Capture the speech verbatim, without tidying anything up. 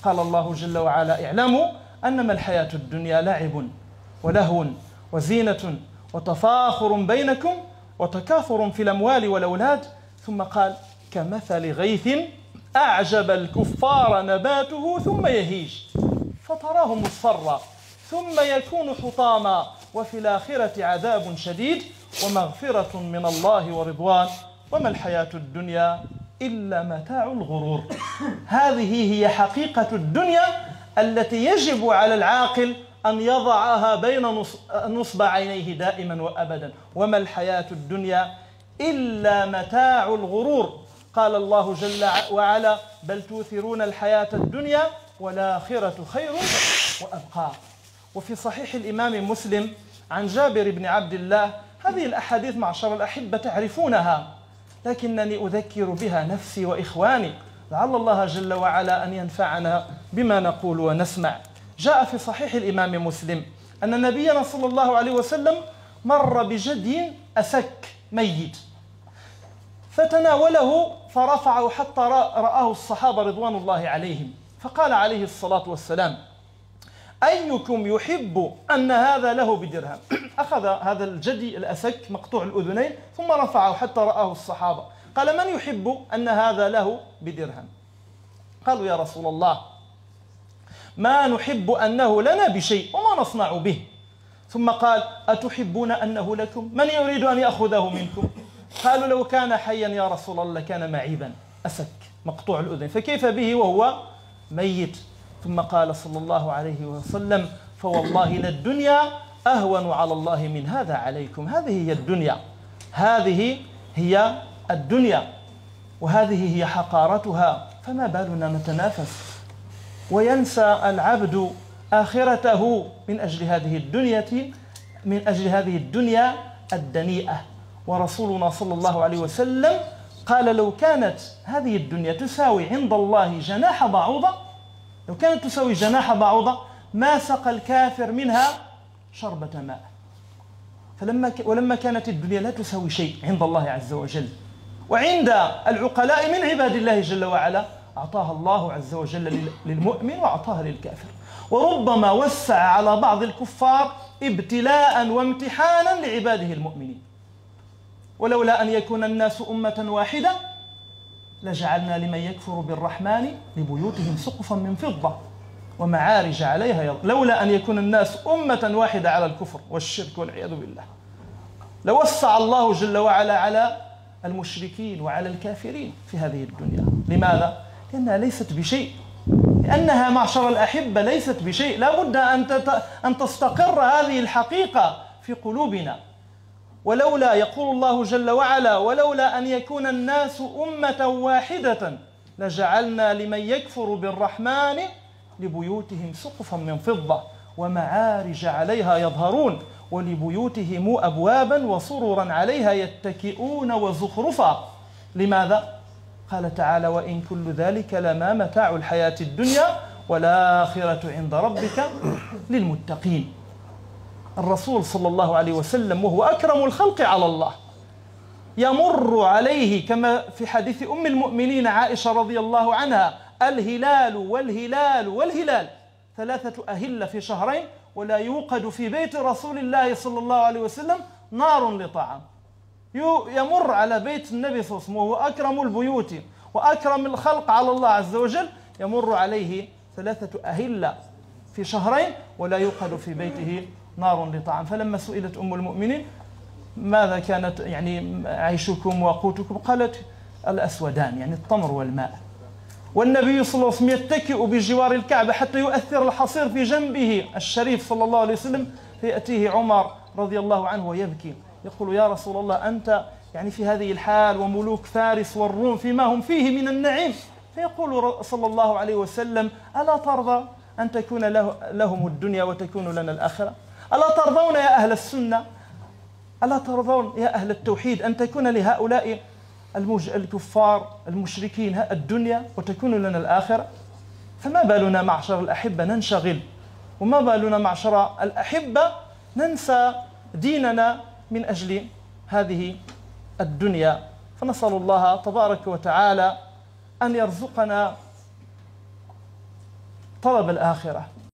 قال الله جل وعلا: اعلموا أنما الحياة الدنيا لعب ولهو وزينة وتفاخر بينكم وتكاثر في الأموال والأولاد. ثم قال: كمثل غيث أعجب الكفار نباته ثم يهيج فتراه مصفرا ثم يكون حطاما وفي الآخرة عذاب شديد ومغفرة من الله ورضوان وما الحياة الدنيا إلا متاع الغرور. هذه هي حقيقة الدنيا التي يجب على العاقل أن يضعها بين نصب عينيه دائما وأبدا. وما الحياة الدنيا إلا متاع الغرور. قال الله جل وعلا: بل توثرون الحياة الدنيا والآخرة خير وأبقى. وفي صحيح الإمام مسلم عن جابر بن عبد الله. هذه الأحاديث معشر الأحبة تعرفونها، لكنني أذكر بها نفسي وإخواني لعل الله جل وعلا أن ينفعنا بما نقول ونسمع. جاء في صحيح الإمام مسلم أن نبينا صلى الله عليه وسلم مر بجدي أسك ميت فتناوله فرفعه حتى رآه الصحابة رضوان الله عليهم، فقال عليه الصلاة والسلام: أيكم يحب أن هذا له بدرهم؟ أخذ هذا الجدي الأسك مقطوع الأذنين ثم رفعه حتى رآه الصحابة، قال: من يحب أن هذا له بدرهم؟ قالوا: يا رسول الله ما نحب أنه لنا بشيء وما نصنع به. ثم قال: أتحبون أنه لكم؟ من يريد أن يأخذه منكم؟ قالوا: لو كان حيا يا رسول الله كان معيبا، أسك مقطوع الأذن، فكيف به وهو ميت؟ ثم قال صلى الله عليه وسلم: فوالله للدنيا أهون على الله من هذا عليكم. هذه هي الدنيا، هذه هي الدنيا، وهذه هي حقارتها. فما بالنا نتنافس وينسى العبد آخرته من أجل هذه الدنيا من أجل هذه الدنيا الدنيئة. ورسولنا صلى الله عليه وسلم قال: لو كانت هذه الدنيا تساوي عند الله جناح بعوضة، لو كانت تساوي جناح بعوضة ما سقى الكافر منها شربة ماء. فلما ولما كانت الدنيا لا تساوي شيء عند الله عز وجل وعند العقلاء من عباد الله جل وعلا، أعطاها الله عز وجل للمؤمن وأعطاها للكافر. وربما وسع على بعض الكفار ابتلاء وامتحانا لعباده المؤمنين. ولولا أن يكون الناس أمة واحدة لجعلنا لمن يكفر بالرحمن لبيوتهم سقفا من فضة ومعارج عليها يض... لولا أن يكون الناس أمة واحدة على الكفر والشرك والعياذ بالله لوسع الله جل وعلا على المشركين وعلى الكافرين في هذه الدنيا. لماذا؟ لأنها ليست بشيء، لأنها معشر الأحبة ليست بشيء. لا بد أن, تت... أن تستقر هذه الحقيقة في قلوبنا. ولولا، يقول الله جل وعلا: ولولا أن يكون الناس أمة واحدة لجعلنا لمن يكفر بالرحمن لبيوتهم سقفا من فضة ومعارج عليها يظهرون ولبيوتهم أبوابا وسررا عليها يتكئون وزخرفا. لماذا؟ قال تعالى: وإن كل ذلك لما متاع الحياة الدنيا والآخرة عند ربك للمتقين. الرسول صلى الله عليه وسلم وهو أكرم الخلق على الله يمر عليه كما في حديث أم المؤمنين عائشة رضي الله عنها: الهلال والهلال والهلال، ثلاثة أهلة في شهرين، ولا يوقد في بيت رسول الله صلى الله عليه وسلم نار لطعام. يمر على بيت النبي صلى الله عليه وسلم وهو أكرم البيوت وأكرم الخلق على الله عز وجل، يمر عليه ثلاثة أهلة في شهرين ولا يوقد في بيته نار لطعام. فلما سئلت أم المؤمنين: ماذا كانت يعني عيشكم وقوتكم؟ قالت: الأسودان، يعني التمر والماء. والنبي صلى الله عليه وسلم يتكئ بجوار الكعبة حتى يؤثر الحصير في جنبه الشريف صلى الله عليه وسلم، فيأتيه عمر رضي الله عنه ويبكي يقول: يا رسول الله أنت يعني في هذه الحال وملوك فارس والروم فيما هم فيه من النعيم. فيقول صلى الله عليه وسلم: ألا ترضى أن تكون له لهم الدنيا وتكون لنا الآخرة؟ ألا ترضون يا أهل السنة، ألا ترضون يا أهل التوحيد أن تكون لهؤلاء المج... الكفار المشركين الدنيا وتكون لنا الآخرة؟ فما بالنا معشر الأحبة ننشغل، وما بالنا معشر الأحبة ننسى ديننا من أجل هذه الدنيا. فنسأل الله تبارك وتعالى أن يرزقنا طلب الآخرة.